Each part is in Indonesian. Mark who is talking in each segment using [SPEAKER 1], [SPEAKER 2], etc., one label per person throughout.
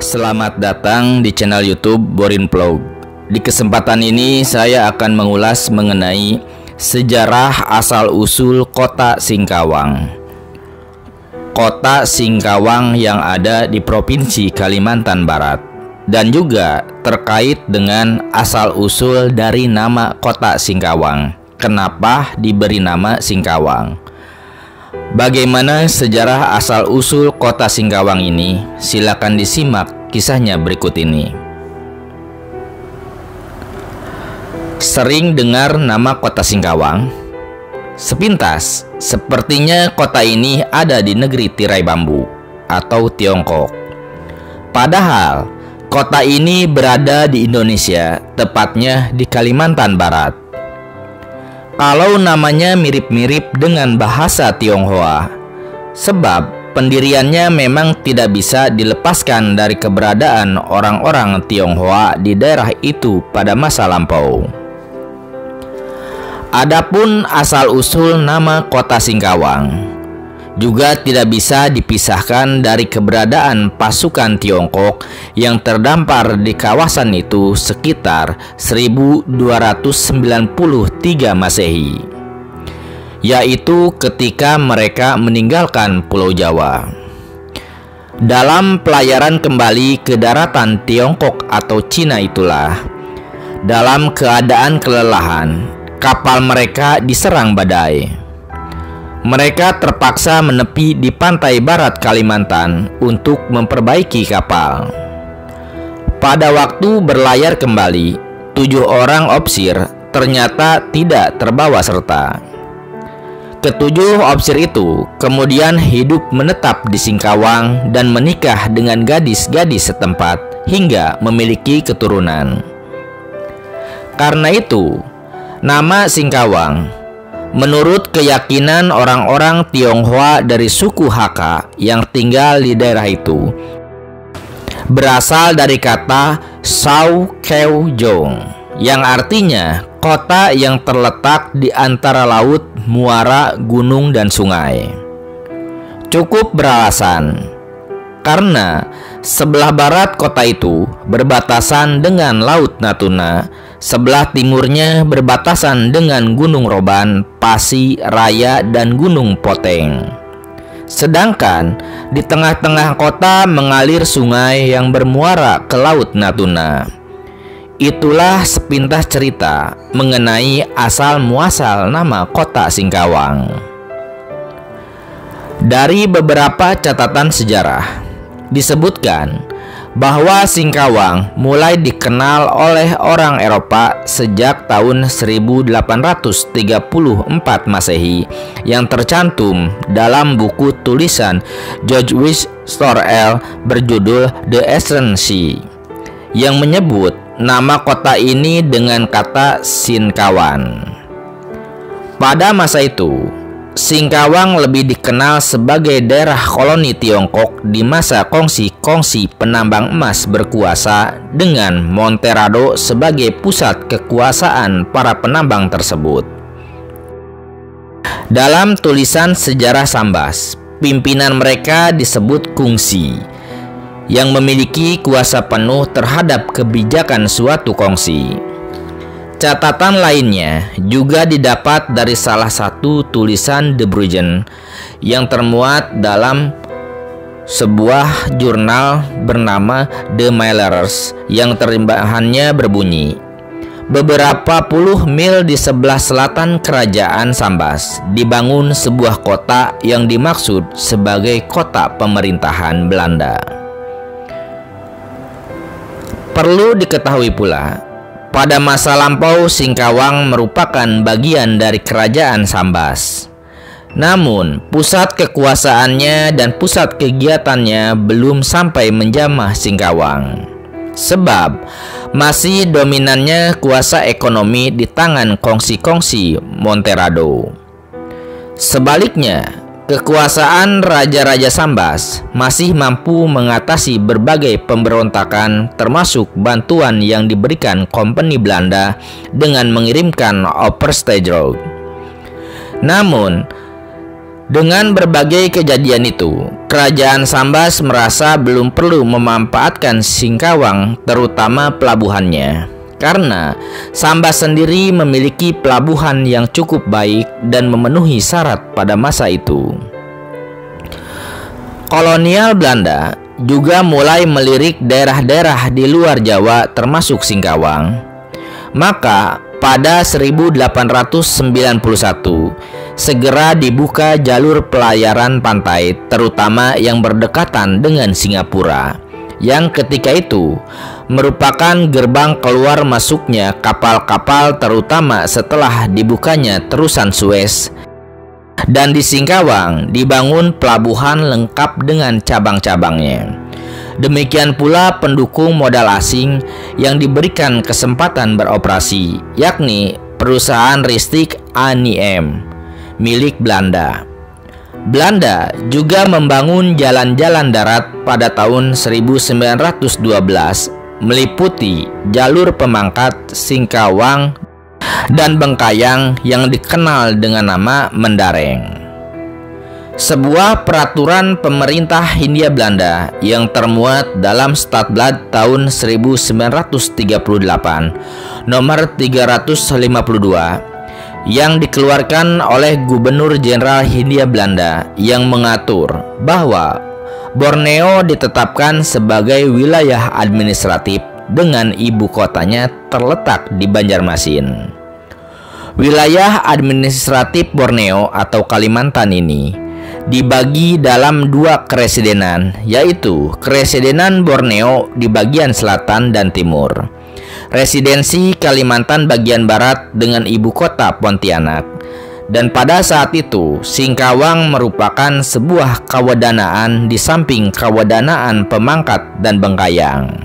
[SPEAKER 1] Selamat datang di channel YouTube Borin Vlog. Di kesempatan ini saya akan mengulas mengenai sejarah asal-usul kota Singkawang. Kota Singkawang yang ada di Provinsi Kalimantan Barat, dan juga terkait dengan asal-usul dari nama kota Singkawang. Kenapa diberi nama Singkawang? Bagaimana sejarah asal-usul kota Singkawang ini? Silakan disimak kisahnya berikut ini. Sering dengar nama kota Singkawang? Sepintas, sepertinya kota ini ada di negeri tirai bambu atau Tiongkok. Padahal, kota ini berada di Indonesia, tepatnya di Kalimantan Barat. Kalau namanya mirip-mirip dengan bahasa Tionghoa, sebab pendiriannya memang tidak bisa dilepaskan dari keberadaan orang-orang Tionghoa di daerah itu pada masa lampau. Adapun asal-usul nama kota Singkawang juga tidak bisa dipisahkan dari keberadaan pasukan Tiongkok yang terdampar di kawasan itu sekitar 1293 Masehi, yaitu ketika mereka meninggalkan Pulau Jawa. Dalam pelayaran kembali ke daratan Tiongkok atau Cina itulah, dalam keadaan kelelahan, kapal mereka diserang badai. Mereka terpaksa menepi di pantai barat Kalimantan untuk memperbaiki kapal. Pada waktu berlayar kembali, 7 orang opsir ternyata tidak terbawa serta. Ketujuh opsir itu kemudian hidup menetap di Singkawang dan menikah dengan gadis-gadis setempat hingga memiliki keturunan. Karena itu, nama Singkawang menurut keyakinan orang-orang Tionghoa dari suku Hakka yang tinggal di daerah itu, berasal dari kata Sao Keu Jong, yang artinya kota yang terletak di antara laut, muara, gunung, dan sungai. Cukup beralasan, karena sebelah barat kota itu berbatasan dengan Laut Natuna, sebelah timurnya berbatasan dengan Gunung Roban, Pasi, Raya, dan Gunung Poteng. Sedangkan di tengah-tengah kota mengalir sungai yang bermuara ke Laut Natuna. Itulah sepintas cerita mengenai asal-muasal nama kota Singkawang. Dari beberapa catatan sejarah, disebutkan bahwa Singkawang mulai dikenal oleh orang Eropa sejak tahun 1834 Masehi yang tercantum dalam buku tulisan George Storell berjudul The Eastern Sea, yang menyebut nama kota ini dengan kata Sinkawan. Pada masa itu, Singkawang lebih dikenal sebagai daerah koloni Tiongkok di masa kongsi penambang emas berkuasa, dengan Monterado sebagai pusat kekuasaan para penambang tersebut. Dalam tulisan sejarah Sambas, pimpinan mereka disebut kungsi, yang memiliki kuasa penuh terhadap kebijakan suatu kongsi. Catatan lainnya juga didapat dari salah satu tulisan De Bruijn yang termuat dalam sebuah jurnal bernama The Mailers, yang terimbahannya berbunyi, beberapa puluh mil di sebelah selatan kerajaan Sambas dibangun sebuah kota yang dimaksud sebagai kota pemerintahan Belanda. Perlu diketahui pula, pada masa lampau Singkawang merupakan bagian dari kerajaan Sambas. Namun, pusat kekuasaannya dan pusat kegiatannya belum sampai menjamah Singkawang, sebab masih dominannya kuasa ekonomi di tangan kongsi-kongsi Monterado. Sebaliknya, kekuasaan Raja-Raja Sambas masih mampu mengatasi berbagai pemberontakan, termasuk bantuan yang diberikan Kompeni Belanda dengan mengirimkan Opperstadrog. Namun, dengan berbagai kejadian itu, Kerajaan Sambas merasa belum perlu memanfaatkan Singkawang, terutama pelabuhannya, karena Sambas sendiri memiliki pelabuhan yang cukup baik dan memenuhi syarat pada masa itu. Kolonial Belanda juga mulai melirik daerah-daerah di luar Jawa termasuk Singkawang. Maka pada 1891 segera dibuka jalur pelayaran pantai, terutama yang berdekatan dengan Singapura, yang ketika itu merupakan gerbang keluar masuknya kapal-kapal, terutama setelah dibukanya terusan Suez. Dan di Singkawang dibangun pelabuhan lengkap dengan cabang-cabangnya. Demikian pula pendukung modal asing yang diberikan kesempatan beroperasi, yakni perusahaan Ristek Aniem milik Belanda. Belanda juga membangun jalan-jalan darat pada tahun 1912, meliputi jalur pemangkat Singkawang dan Bengkayang yang dikenal dengan nama Mendareng. Sebuah peraturan pemerintah Hindia Belanda yang termuat dalam Stadblad tahun 1938 nomor 352 yang dikeluarkan oleh Gubernur Jenderal Hindia Belanda yang mengatur bahwa Borneo ditetapkan sebagai wilayah administratif dengan ibu kotanya terletak di Banjarmasin. Wilayah administratif Borneo atau Kalimantan ini dibagi dalam dua keresidenan, yaitu Keresidenan Borneo di bagian selatan dan timur, Residensi Kalimantan bagian barat dengan ibu kota Pontianak, dan pada saat itu Singkawang merupakan sebuah kawadanaan di samping kawadanaan Pemangkat dan Bengkayang.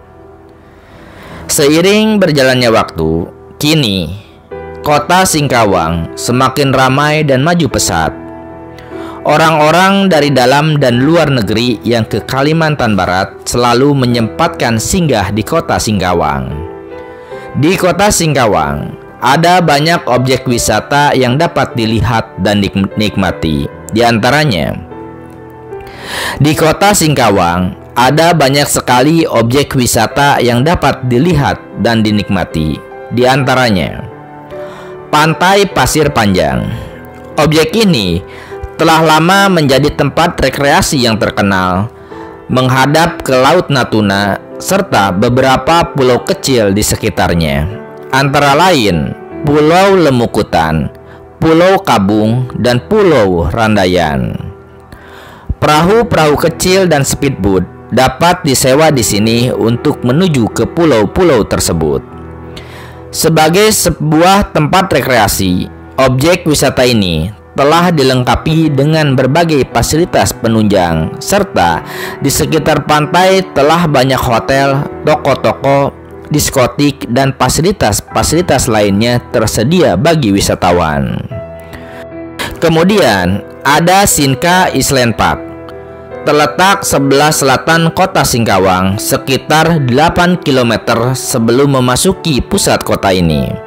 [SPEAKER 1] Seiring berjalannya waktu, kini kota Singkawang semakin ramai dan maju pesat. Orang-orang dari dalam dan luar negeri yang ke Kalimantan Barat selalu menyempatkan singgah di kota Singkawang. Di kota Singkawang ada banyak objek wisata yang dapat dilihat dan dinikmati. Di antaranya, di kota Singkawang ada banyak sekali objek wisata yang dapat dilihat dan dinikmati. Di antaranya, Pantai Pasir Panjang. Objek ini telah lama menjadi tempat rekreasi yang terkenal, menghadap ke Laut Natuna serta beberapa pulau kecil di sekitarnya, antara lain Pulau Lemukutan, Pulau Kabung, dan Pulau Randayan. Perahu-perahu kecil dan speedboat dapat disewa di sini untuk menuju ke pulau-pulau tersebut. Sebagai sebuah tempat rekreasi, objek wisata ini telah dilengkapi dengan berbagai fasilitas penunjang, serta di sekitar pantai telah banyak hotel, toko-toko, diskotik, dan fasilitas-fasilitas lainnya tersedia bagi wisatawan. Kemudian ada Sinka Island Park, terletak sebelah selatan kota Singkawang, sekitar 8 km sebelum memasuki pusat kota ini.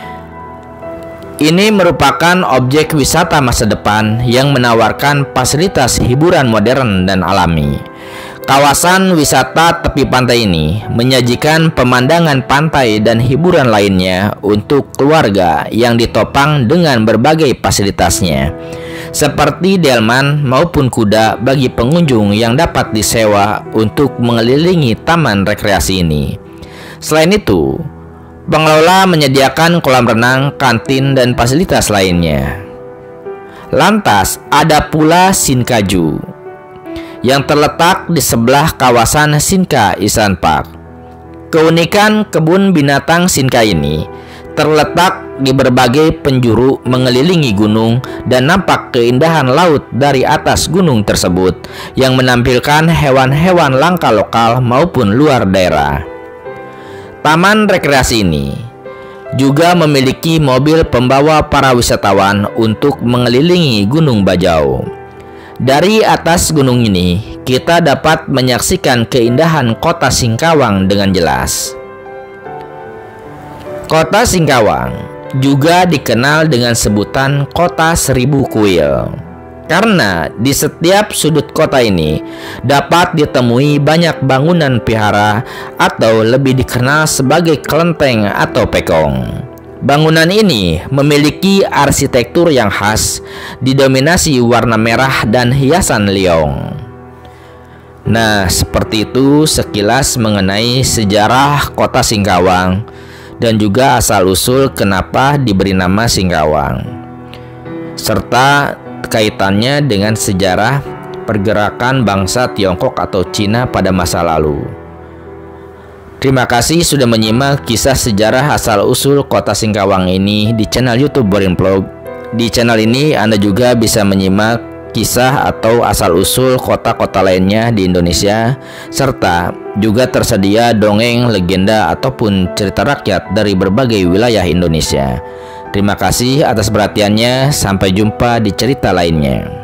[SPEAKER 1] Ini merupakan objek wisata masa depan yang menawarkan fasilitas hiburan modern dan alami. Kawasan wisata tepi pantai ini menyajikan pemandangan pantai dan hiburan lainnya untuk keluarga yang ditopang dengan berbagai fasilitasnya, seperti delman maupun kuda bagi pengunjung yang dapat disewa untuk mengelilingi taman rekreasi ini. Selain itu, pengelola menyediakan kolam renang, kantin, dan fasilitas lainnya. Lantas, ada pula Sinkaju yang terletak di sebelah kawasan Sinka Island Park. Keunikan kebun binatang Sinka ini terletak di berbagai penjuru mengelilingi gunung dan nampak keindahan laut dari atas gunung tersebut yang menampilkan hewan-hewan langka lokal maupun luar daerah. Taman rekreasi ini juga memiliki mobil pembawa para wisatawan untuk mengelilingi Gunung Bajau. Dari atas gunung ini, kita dapat menyaksikan keindahan kota Singkawang dengan jelas. Kota Singkawang juga dikenal dengan sebutan Kota Seribu Kuil. Karena di setiap sudut kota ini dapat ditemui banyak bangunan vihara atau lebih dikenal sebagai kelenteng atau pekong. Bangunan ini memiliki arsitektur yang khas, didominasi warna merah dan hiasan liong. Nah, seperti itu sekilas mengenai sejarah kota Singkawang dan juga asal-usul kenapa diberi nama Singkawang, serta kaitannya dengan sejarah pergerakan bangsa Tiongkok atau Cina pada masa lalu. Terima kasih sudah menyimak kisah sejarah asal-usul kota Singkawang ini di channel YouTube Borin Vlog. Di channel ini Anda juga bisa menyimak kisah atau asal-usul kota-kota lainnya di Indonesia, serta juga tersedia dongeng, legenda, ataupun cerita rakyat dari berbagai wilayah Indonesia. Terima kasih atas perhatiannya, sampai jumpa di cerita lainnya.